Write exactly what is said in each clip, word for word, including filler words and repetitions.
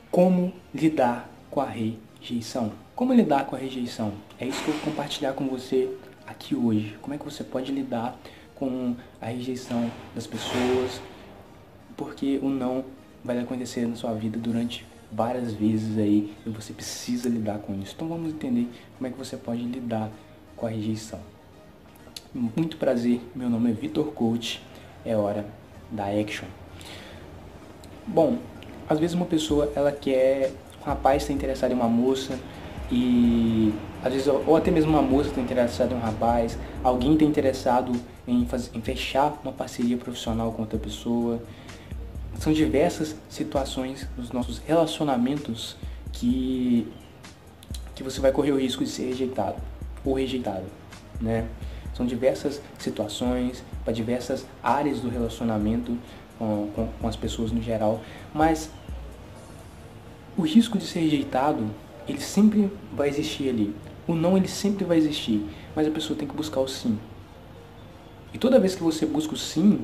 Como lidar com a rejeição? Como lidar com a rejeição? É isso que eu vou compartilhar com você aqui hoje. Como é que você pode lidar com a rejeição das pessoas? Porque o não vai acontecer na sua vida durante várias vezes aí e você precisa lidar com isso. Então vamos entender como é que você pode lidar com a rejeição. Muito prazer, meu nome é Vitor Coach, é hora da action. Bom, às vezes uma pessoa, ela quer, um rapaz está interessado em uma moça e às vezes, ou até mesmo uma moça está interessada em um rapaz, alguém está interessado em, fazer, em fechar uma parceria profissional com outra pessoa. São diversas situações nos nossos relacionamentos que, que você vai correr o risco de ser rejeitado ou rejeitado, né? São diversas situações para diversas áreas do relacionamento com, com, com as pessoas no geral, mas o risco de ser rejeitado, ele sempre vai existir ali. O não, ele sempre vai existir, mas a pessoa tem que buscar o sim. E toda vez que você busca o sim,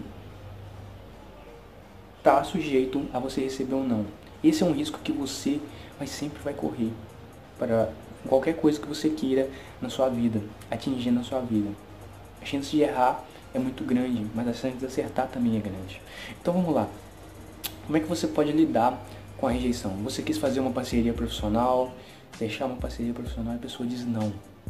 está sujeito a você receber um não. Esse é um risco que você vai sempre vai correr para qualquer coisa que você queira na sua vida, atingir na sua vida. A chance de errar é muito grande, mas a chance de acertar também é grande. Então vamos lá. Como é que você pode lidar com a rejeição? Você quis fazer uma parceria profissional, fechar uma parceria profissional e a pessoa diz não.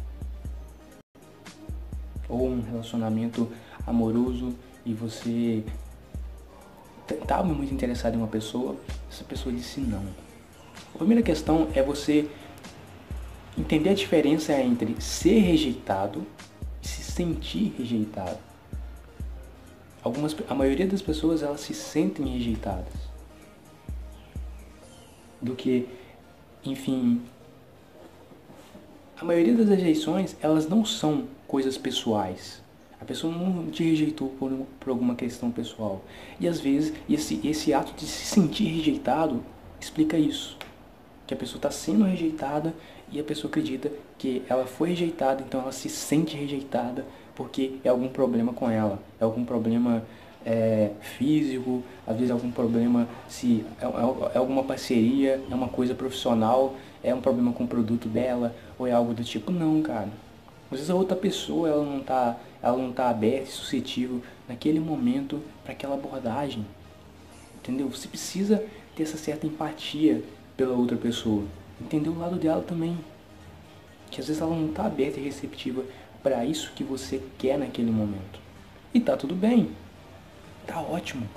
Ou um relacionamento amoroso e você estava muito interessado em uma pessoa, essa pessoa disse não. A primeira questão é você entender a diferença entre ser rejeitado e se sentir rejeitado. Algumas, a maioria das pessoas, elas se sentem rejeitadas. Do que, enfim, a maioria das rejeições, elas não são coisas pessoais. A pessoa não te rejeitou por, por alguma questão pessoal. E às vezes, esse, esse ato de se sentir rejeitado explica isso. Que a pessoa está sendo rejeitada e a pessoa acredita que ela foi rejeitada, então ela se sente rejeitada porque é algum problema com ela. É algum problema é, físico, às vezes é algum problema, se é, é, é alguma parceria, é uma coisa profissional, é um problema com o produto dela, ou é algo do tipo, não, cara. Às vezes a outra pessoa, ela não está ela não tá aberta e suscetível naquele momento para aquela abordagem. Entendeu? Você precisa ter essa certa empatia pela outra pessoa. Entender o lado dela também. Que às vezes ela não está aberta e receptiva para isso que você quer naquele momento. E tá tudo bem. Tá ótimo.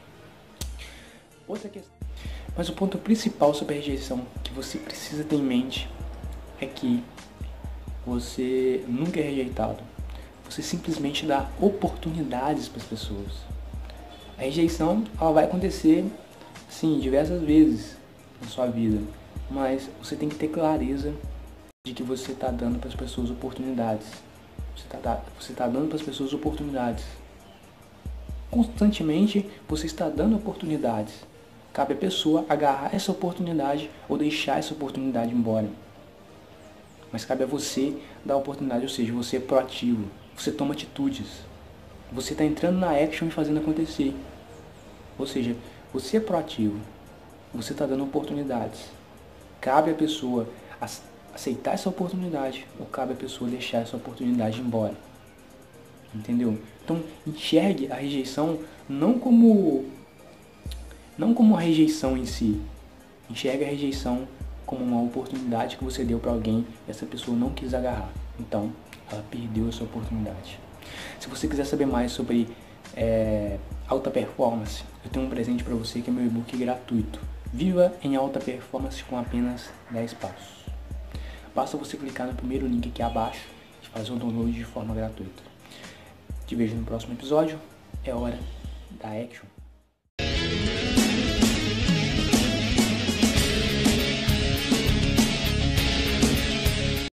Outra questão. Mas o ponto principal sobre a rejeição que você precisa ter em mente é que você nunca é rejeitado. Você simplesmente dá oportunidades para as pessoas. A rejeição, ela vai acontecer, sim, diversas vezes na sua vida. Mas você tem que ter clareza de que você está dando para as pessoas oportunidades. Você está você tá dando para as pessoas oportunidades. Constantemente você está dando oportunidades. Cabe à pessoa agarrar essa oportunidade ou deixar essa oportunidade embora. Mas cabe a você dar a oportunidade, ou seja, você é proativo. Você toma atitudes. Você está entrando na action e fazendo acontecer. Ou seja, você é proativo. Você está dando oportunidades. Cabe à pessoa aceitar essa oportunidade ou cabe à pessoa deixar essa oportunidade embora. Entendeu? Então, enxergue a rejeição não como não como a rejeição em si. Enxergue a rejeição como uma oportunidade que você deu para alguém e essa pessoa não quis agarrar. Então, ela perdeu essa oportunidade. Se você quiser saber mais sobre é, alta performance, eu tenho um presente para você que é meu e-book gratuito. Viva em alta performance com apenas dez passos. Basta você clicar no primeiro link aqui abaixo e fazer o download de forma gratuita. Te vejo no próximo episódio. É hora da action.